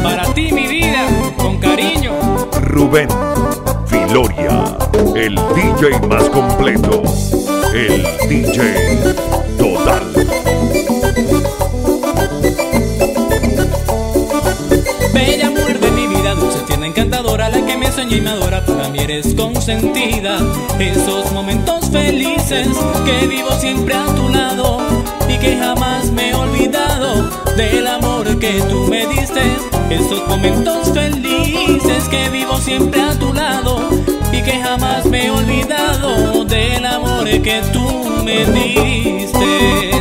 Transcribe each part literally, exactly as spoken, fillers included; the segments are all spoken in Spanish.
Para ti, mi vida, con cariño. Rubén Viloria, el D J más completo, el D J total. Bella mujer de mi vida, dulce, tierna, encantadora, la que me soñé y me adora, para mí eres consentida. Esos momentos felices que vivo siempre a tu lado y que jamás me he olvidado del amor que tú me diste. Esos momentos felices que vivo siempre a tu lado y que jamás me he olvidado del amor que tú me diste.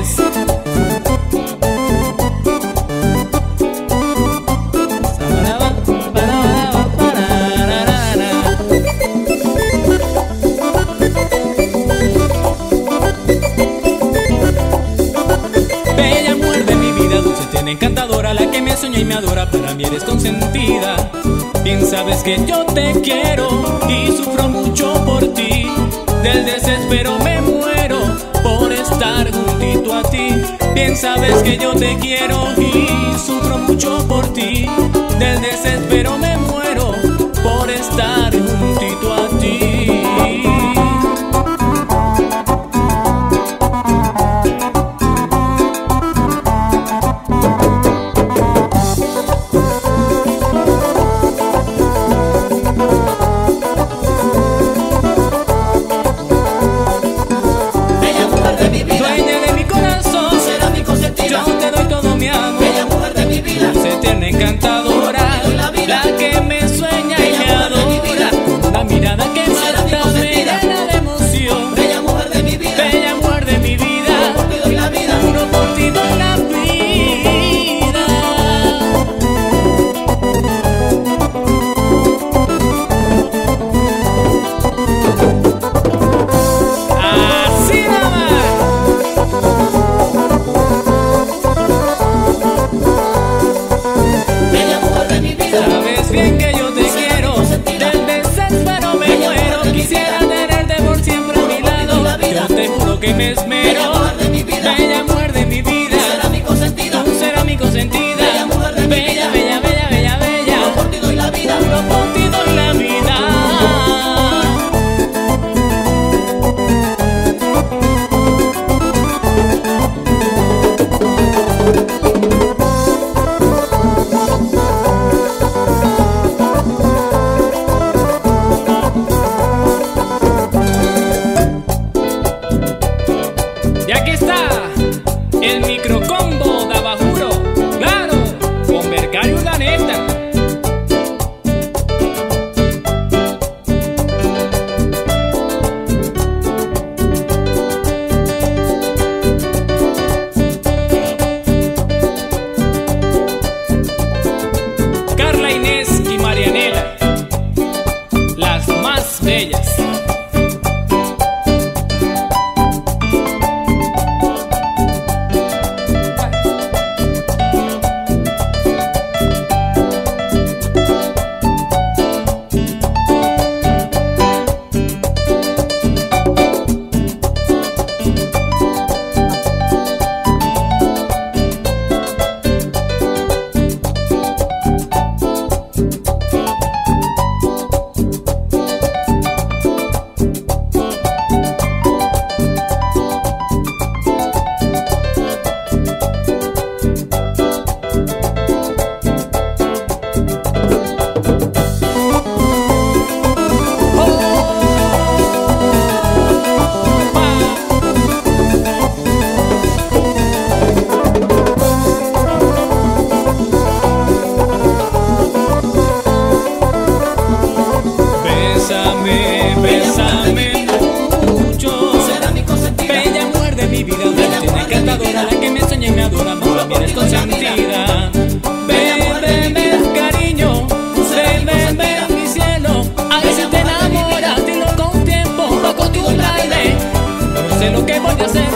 Encantadora, la que me soñó y me adora, para mí eres consentida. Bien sabes que yo te quiero y sufro mucho por ti. Del desespero me muero por estar juntito a ti. Bien sabes que yo te quiero y sufro mucho por ti. Del desespero me muero por estar juntito a ti. Encantadora, la que me sueña y me adora, la mirada que mata me llena de emoción. Bella mujer de mi vida, bella mujer de mi vida, juro por ti doy la vida, juro por ti doy la vida. Así nada más. Sabes bien que yo te quiero, del desespero me muero. Quisiera tenerte por siempre a mi lado. Yo te juro que me esmero. Bella mujer de mi vida, tú serás mi consentida. Tú serás mi consentida. Bella mujer de mi vida, bella, bella, bella, bella. Juro por ti doy la vida, juro por ti doy la vida. Y aquí está el microcombo de Abajuro, claro, con Mercario Urdaneta. Carla, Inés y Marianela, las más bellas. Bésame, bésame mucho. será mi consentida. Bella mujer de mi vida, dulce, encantadora, la que me soñé y me adora, para mí eres consentida. Ven, ven, ven, cariño, ven, ven, ven, mi cielo. A ver si te enamoras, dilo con tiempo, no contigo un baile. No sé lo que voy a hacer.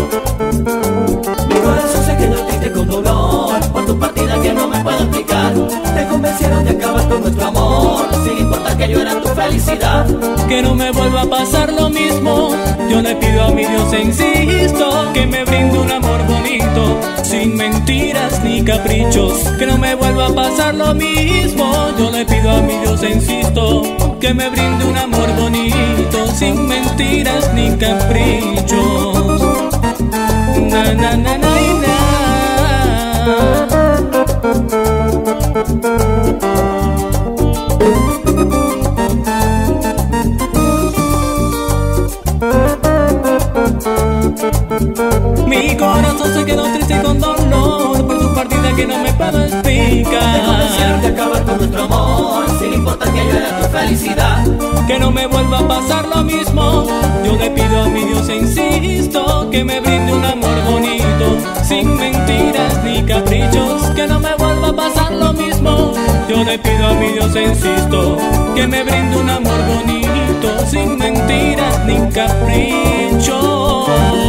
Mi corazón se quedó triste con dolor por tu partida que no me puedo explicar. Te convencieron de acabar con nuestro amor, sin importar que yo era tu felicidad. Que no me vuelva a pasar lo mismo. Yo le pido a mi Dios e insisto que me brinde un amor bonito. bonito, sin mentiras ni caprichos, que no me vuelva a pasar lo mismo. Yo le pido a mi Dios e insisto, que me brinde un amor bonito, sin mentiras ni caprichos. Na na na na na. Mi corazón se quedó triste y con dolor por tu partida que no me puedo explicar. Te convencieron de acabar con nuestro amor, sin importar que yo era tu felicidad. Que no me vuelva a pasar lo mismo. Yo le pido a mi Dios e insisto, que me brinde un amor bonito, sin mentiras ni caprichos, que no me vuelva a pasar lo mismo. Yo le pido a mi Dios e insisto, que me brinde un amor bonito, sin mentiras ni caprichos.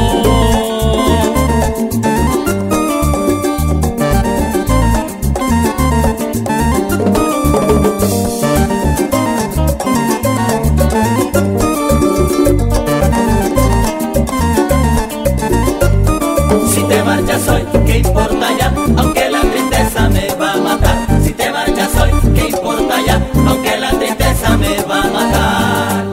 Si te marchas hoy, ¿qué importa ya? Aunque la tristeza me va a matar. Si te marchas hoy, ¿qué importa ya? Aunque la tristeza me va a matar.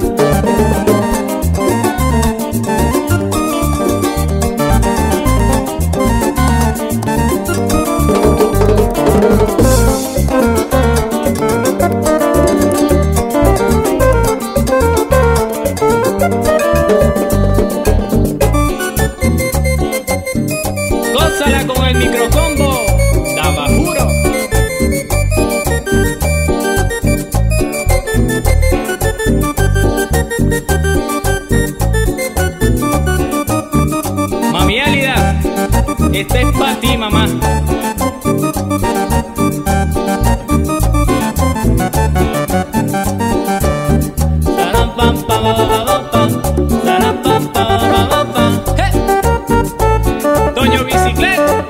Gózala con el microcombo, daba juro. Mami Álida, este es pa' ti, mamá. Taram, pam, pam, pam, pam, taram, pam, pam, pam, pam. ¡Hey! Toño Bicicleta.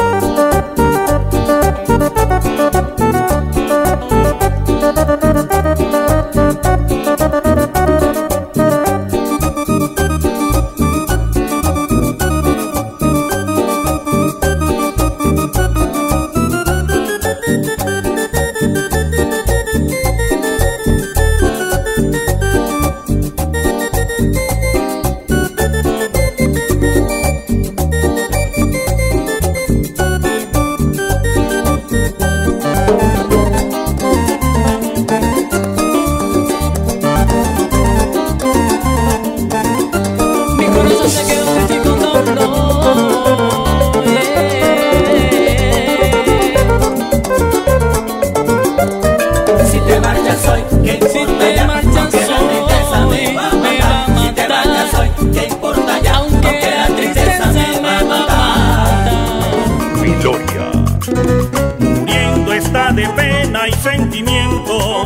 Muriendo está de pena y sentimiento,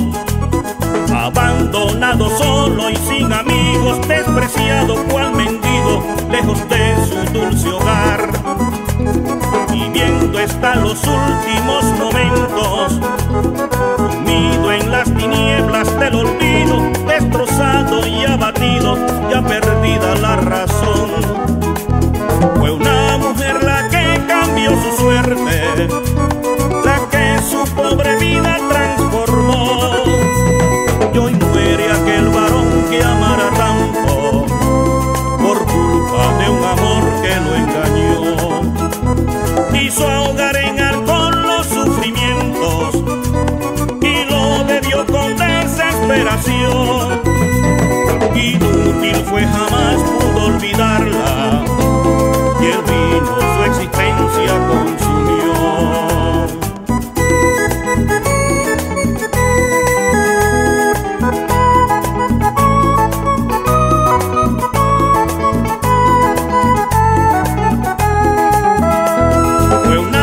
abandonado solo y sin amigos, despreciado cual mendigo, lejos de su dulce hogar. Viviendo está los últimos momentos, sumido en las tinieblas del olvido, destrozado y abatido, ya perdida la razón. Fue una mujer la que cambió su suerte, la que su pobre vida transformó. Y hoy muere aquel varón que amara tanto, por culpa de un amor que lo engañó. Quiso ahogar en alcohol los sufrimientos y lo bebió con desesperación. Inútil fue, jamás pudo olvidarla, y el vino su existencia consumió. Fue una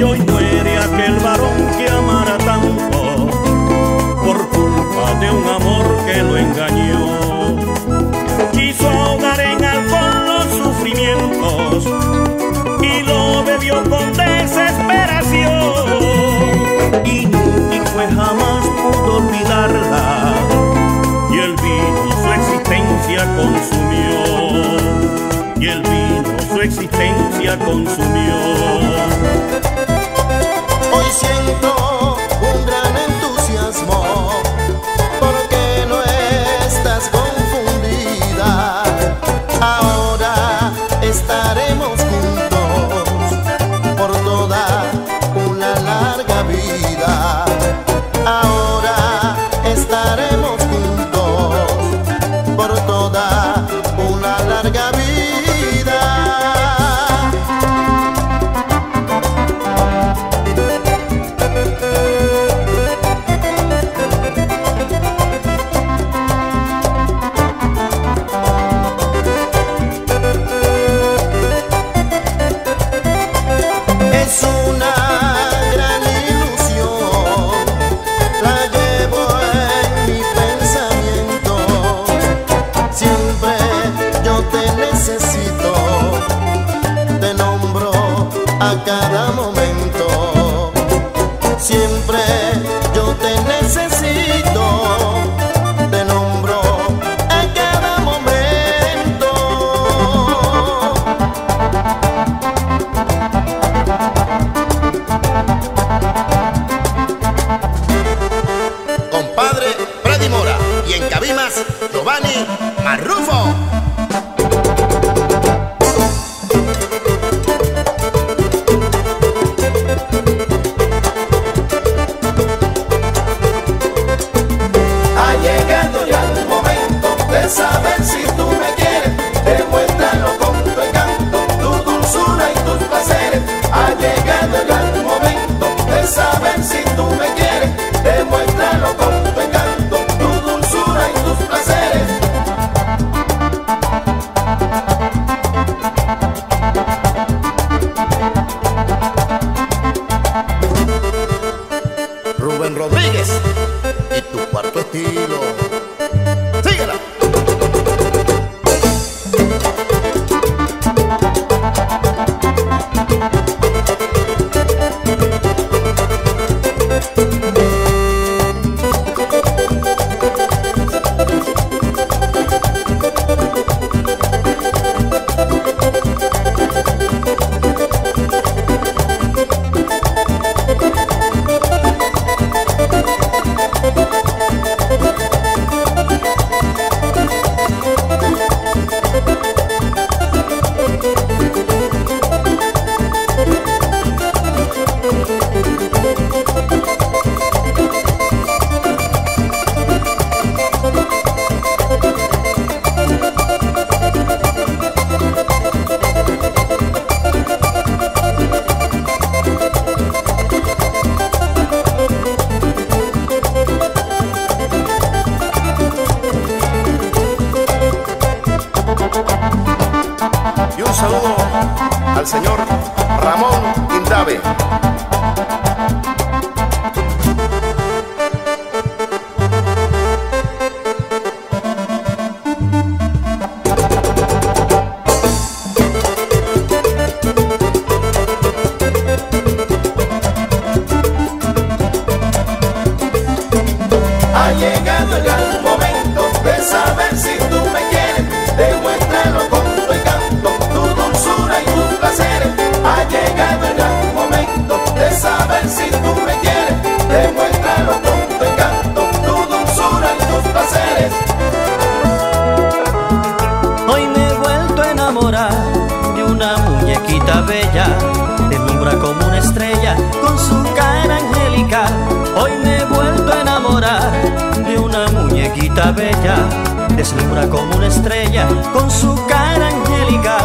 Y hoy muere aquel varón que amara tanto por culpa de un amor que lo engañó. Quiso ahogar en alcohol los sufrimientos y lo bebió con desesperación. Y nunca fue, jamás pudo olvidarla, y el vino su existencia consumió. Y el vino su existencia consumió. Hoy siento un gran entusiasmo porque no estás confundida. Ahora estaremos juntos por toda una larga vida. Ahora estaremos juntos por toda una larga vida. A cada momento, siempre yo te necesito, te nombro a cada momento. Compadre Freddy Mora y en Cabimas, Giovanni Marrufo. Saber si tú me quieres, demuéstralo con tu encanto, tu dulzura y tus placeres. Ha llegado el gran momento de saber si tú me quieres, demuéstralo con tu encanto, tu dulzura y tus placeres. Rubén Rodríguez y tu cuarto estilo. Síguela. Y un saludo al señor Ramón Indave. Ha llegado el gran momento de saber si tú me quieres, demuéstralo con tu encanto, tu dulzura y tus placeres. Ha llegado el gran momento de saber si tú me quieres, demuéstralo con tu encanto, tu dulzura y tus placeres. Hoy me he vuelto a enamorar de una muñequita bella, deslumbra como una estrella con su cara angelical. Hoy me he vuelto a enamorar de una muñequita bella, deslumbra como una estrella con su cara angelical.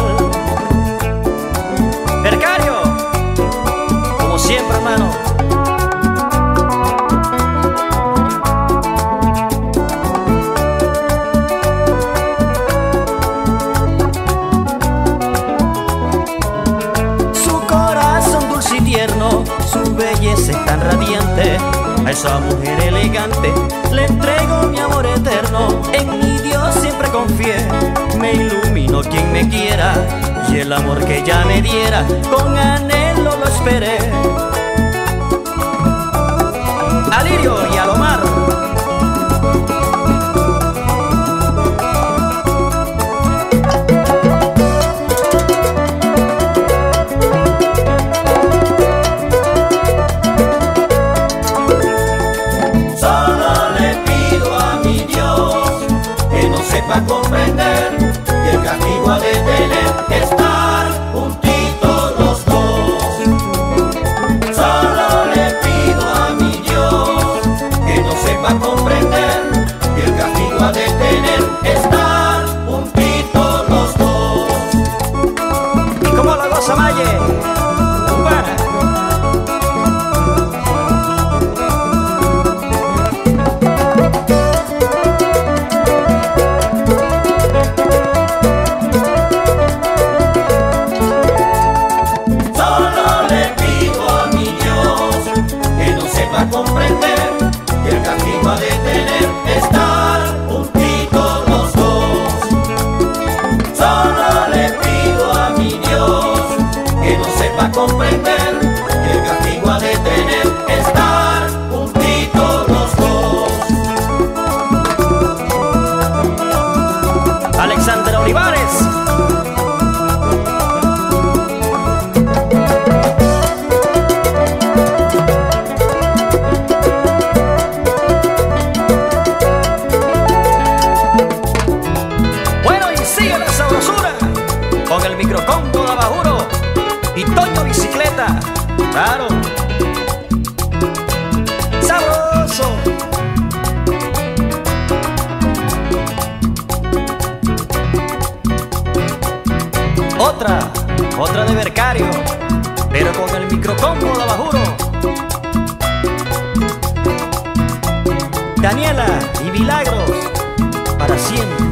Percario, como siempre, hermano. Su corazón dulce y tierno su belleza es tan radiante. A esa mujer elegante le entrego mi amor eterno. En mi Dios siempre confié, me iluminó quien me quiera, y el amor que ella me diera con anhelo lo esperé. A Lirio y a Lomar. Sepa comprender que el castigo ha de tener estar juntitos los dos. Solo le pido a mi Dios que no sepa comprender que el castigo ha de tener estar juntitos los dos. ¿Y cómo la goza Maye? Cubana. Comprender que el castigo ha de tener estar juntitos los dos. Solo le pido a mi Dios que no sepa comprender que el castigo ha de tener estar juntitos los dos. Alexander Olivares. Con el microcombo de Abajuro y Toño Bicicleta, claro, sabroso. Otra, otra de Bercario, pero con el microcombo de Abajuro. Daniela y Milagros, para siempre.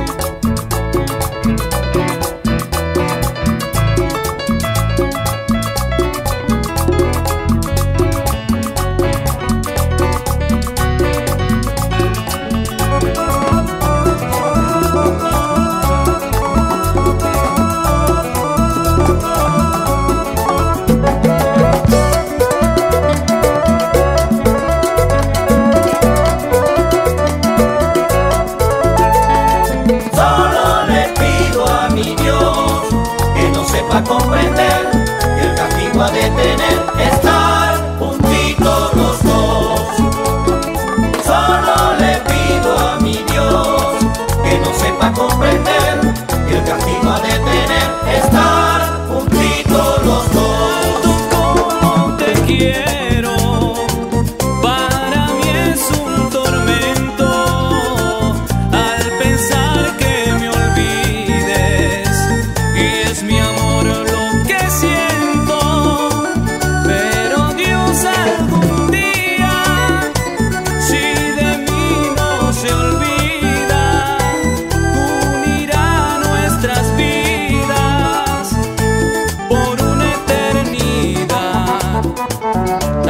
Sepa comprender que el castigo ha de tener estar juntitos los dos. Solo le pido a mi Dios que no sepa comprender que el castigo ha de tener estar juntitos los dos. Como te quiero, para mí es un tormento al pensar que me olvides, y es mi amor lo que siento, pero Dios algún día, si de mí no se olvida, unirá nuestras vidas por una eternidad.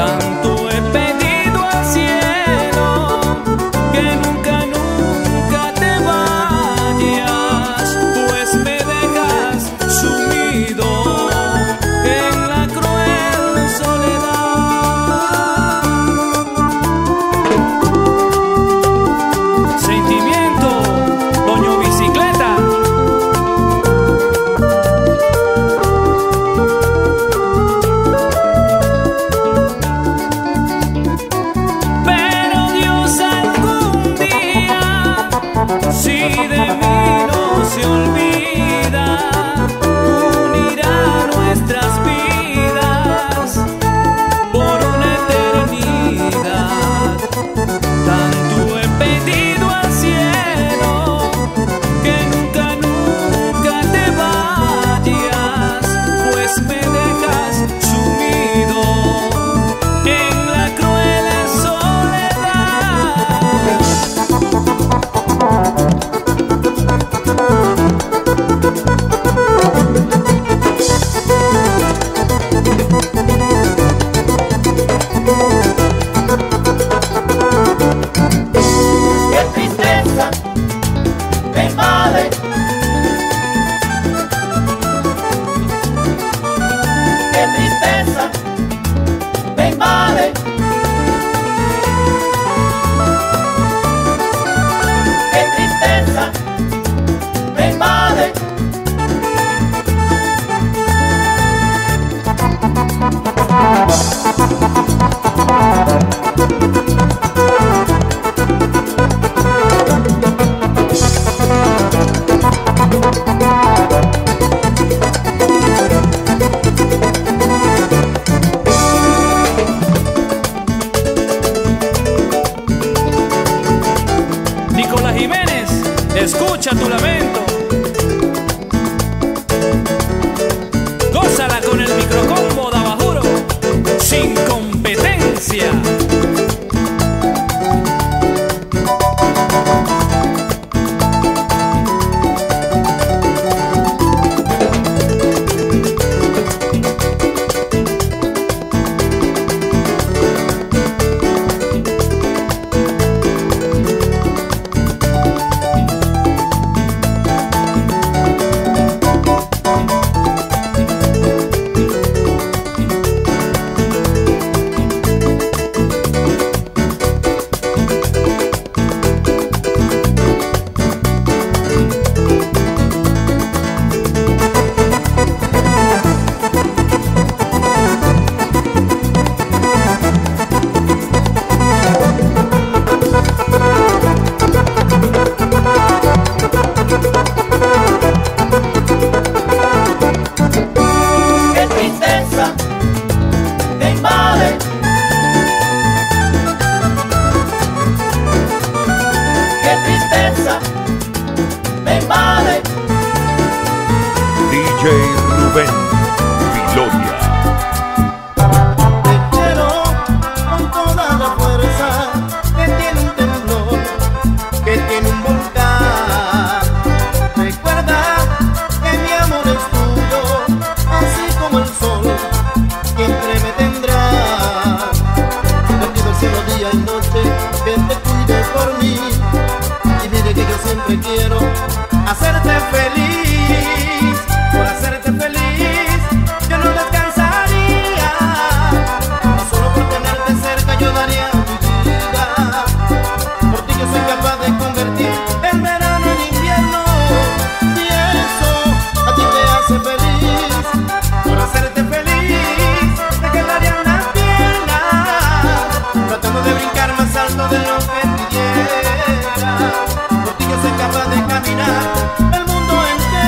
escucha tu lamento. Gózala con el microcombo de Abajuro, sin competencia. D J Rubén Viloria. Te quiero con toda la fuerza que tiene un temblor, que tiene un volcán. Recuerda que mi amor es tuyo, así como el sol siempre me tendrá. Te pido al cielo día y noche que te cuide por mí, y mire que yo siempre quiero hacerte feliz. Por hacerte feliz yo no descansaría, y solo por tenerte cerca yo daría mi vida. Por ti yo soy capaz de convertir el verano en invierno, y eso a ti te hace feliz. Por hacerte feliz me quedaría una pierna, tratando de brincar más alto de lo que pidiera. Por ti yo soy capaz de caminar el mundo entero.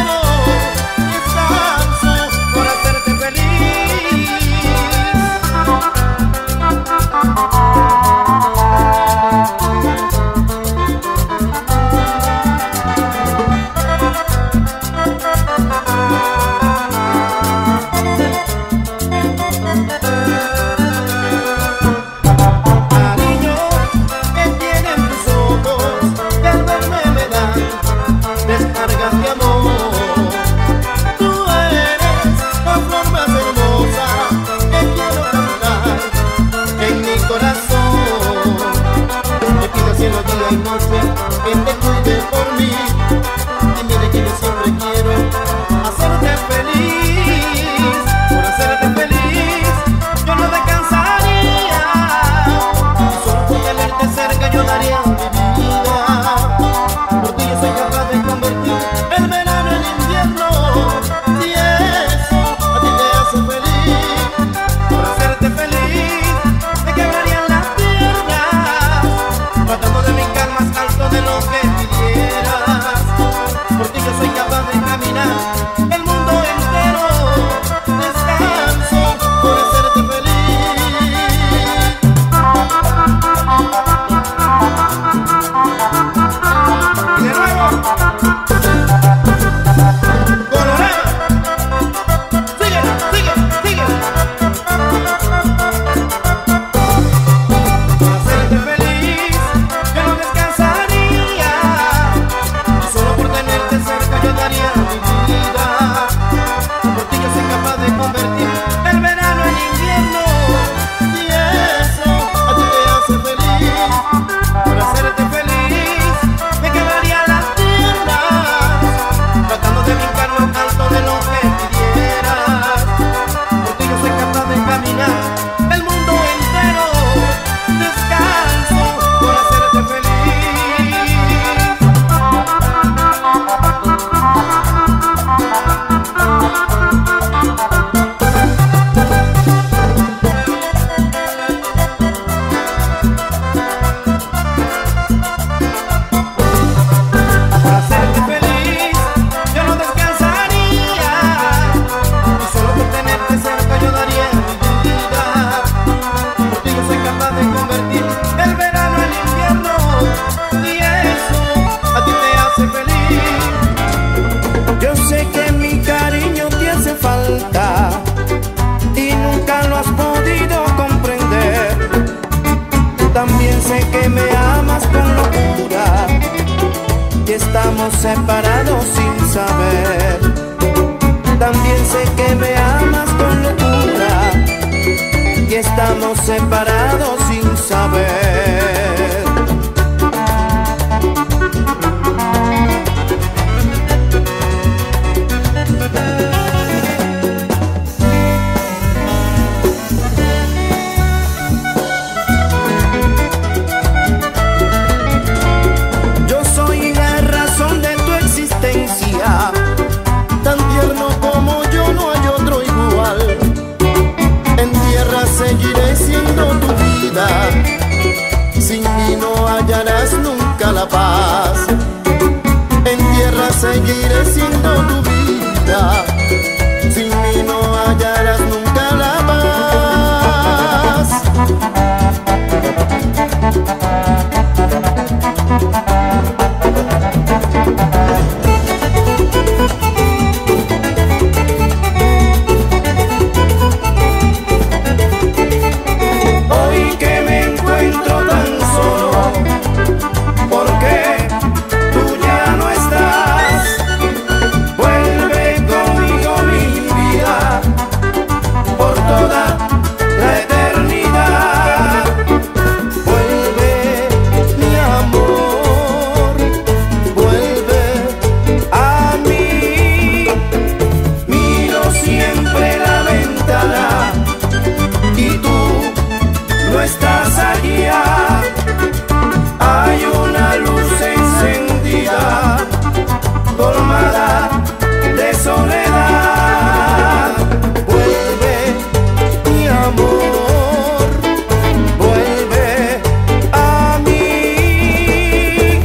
separados sin saber. Yo soy la razón de tu existencia, tan tierno como yo no hay otro igual. En tierra seguiré siendo tu vida, sin mí no hallarás nunca la paz. En tierra seguiré siendo tu vida, sin mí no hallarás nunca la paz. Hoy que me encuentro tan solo, porque tú ya no estás, vuelve conmigo mi vida, por toda la eternidad. Vuelve, mi amor, vuelve a mí. Miro siempre la ventana y tú no estás allá. Hay una luz encendida, colmada de soledad. Vuelve, mi amor, vuelve a mí.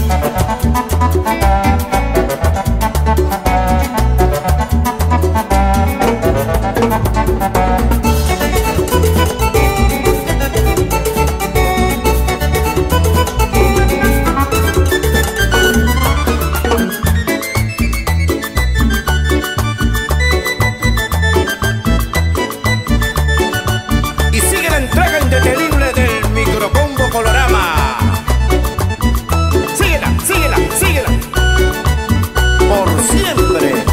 Y sigue la entrega indetenible del microcombo Colorama. Síguela, síguela, síguela. Por siempre.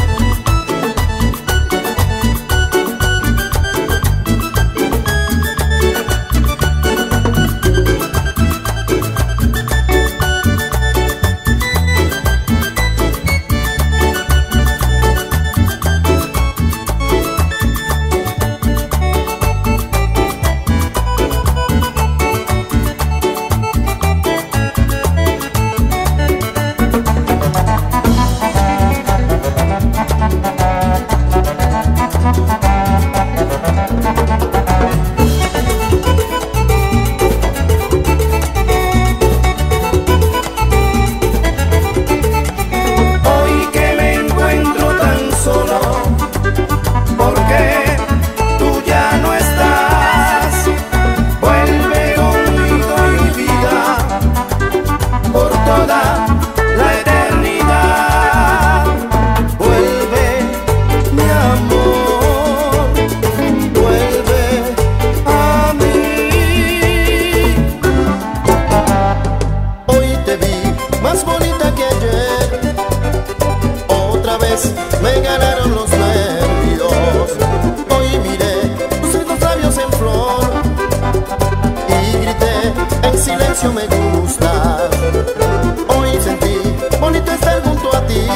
Hoy que me encuentro tan solo, porque tú ya no estás, vuelve conmigo mi vida, por toda la eternidad. Vuelve, mi amor, vuelve a mí. Hoy te vi más bonita que ayer, otra vez me ganaron los nervios. Hoy miré tus lindos labios en flor y grité en silencio me gusta. Hoy sentí bonito estar junto a ti,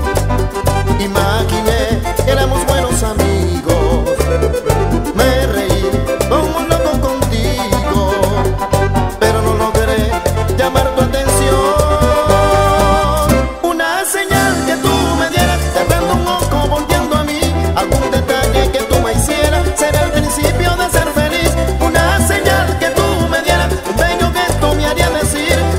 imaginé que éramos buenos amigos. Me reí como un loco contigo, pero no logré llamar tu atención. Una señal que tú me dieras, cerrando un ojo, volteando a mí, algún detalle que tú me hicieras, será el principio de ser feliz. Una señal que tú me dieras, un bello gesto me haría decir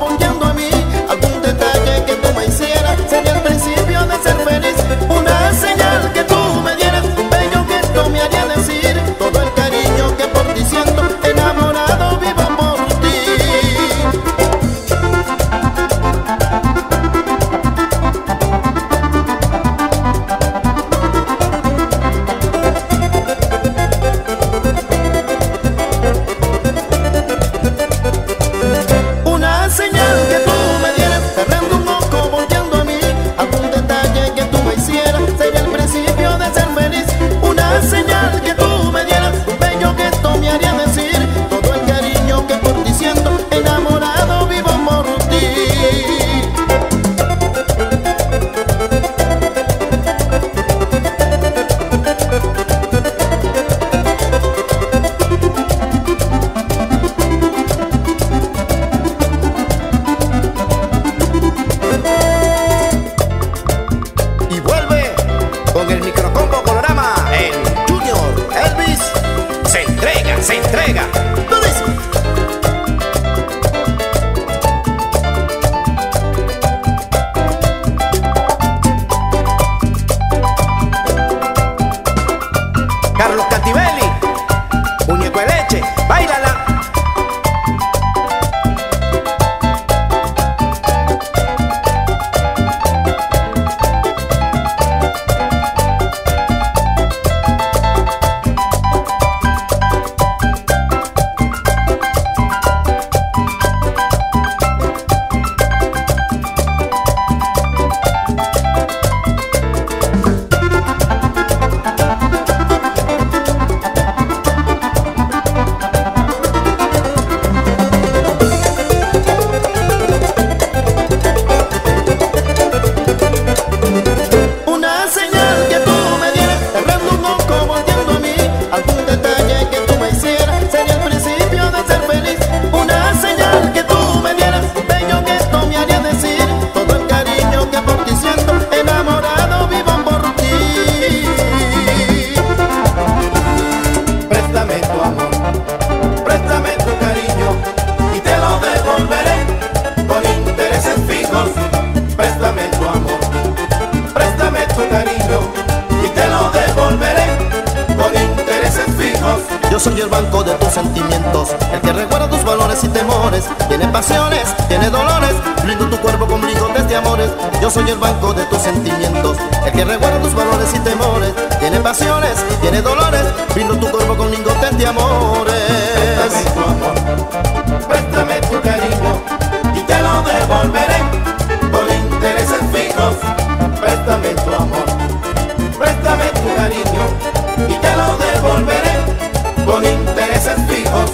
volteando a mí. Algún detalle que tú me hicieras sería el principio de ser feliz. Una señal que tú me dieras, un bello gesto me haría decir todo el cariño que por ti siento, enamorado vivo por ti. Una señal que tú me dieras, cerrando un ojo, volteando a mí. Algún detalle que tú me hicieras sería el principio de ser feliz. Una señal que tú me dieras, un bello gesto me haría decir todo el cariño que por ti siento, enamorado vivo por ti. Y vuelve con el microcombo Colorama, el Junior Elvis se entrega, se entrega. Lo dice. Carlos Cantivelli, muñeco de leche, báilala. Una señal que tú me dieras, cerrando un ojo, volteando a mí. Algún detalle que tú me hicieras sería el principio de ser feliz. Una señal que tú me dieras, un bello gesto me haría decir todo el cariño que por ti siento, enamorado vivo por ti. Préstame tu amor, préstame tu cariño y te lo devolveré con intereses fijos. Préstame tu amor, préstame tu cariño y te lo devolveré con intereses fijos. Yo soy el banco de tus sentimientos, el que recuerda tus valores y temores. Tiene pasiones, tiene dolores, brindo tu cuerpo con lingotes de amores. Yo soy el banco de tus sentimientos, el que recuerda tus valores y temores. Tiene pasiones, tiene dolores, brindo tu cuerpo con lingotes de amores. Préstame tu amor, préstame tu cariño y te lo devolveré con intereses fijos. Préstame tu amor, préstame tu cariño y te lo devolveré con intereses fijos.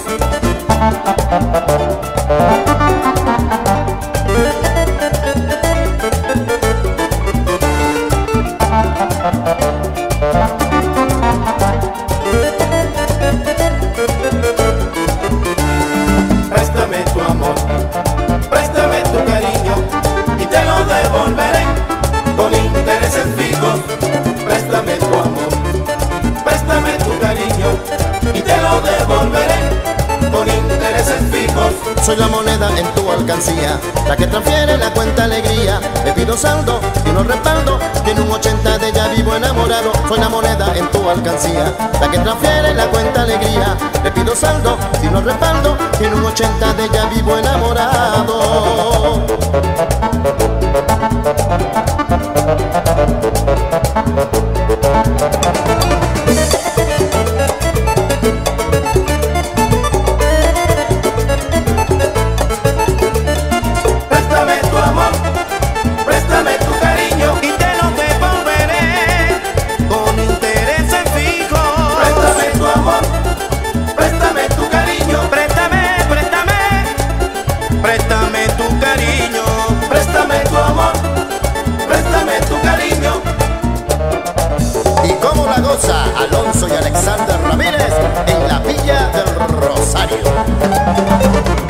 Préstame tu amor, préstame tu cariño y te lo devolveré con intereses fijos. Préstame tu amor, préstame tu cariño y te lo devolveré con intereses fijos. Soy la moneda en tu alcancía, la que transfiere la cuenta alegría. Le pido saldo y no respaldo, tiene un ochenta de ya vivo enamorado. Soy la moneda en tu alcancía, la que transfiere la cuenta alegría. Le pido saldo y no respaldo, tiene un ochenta de ya vivo enamorado. Préstame tu amor, préstame tu cariño y te lo devolveré con intereses fijos. Préstame tu amor, préstame tu cariño. Préstame, préstame, préstame tu cariño. Préstame tu amor, préstame tu cariño. Y cómo la goza Alonso y Alexander Ramírez en la Villa del Rosario.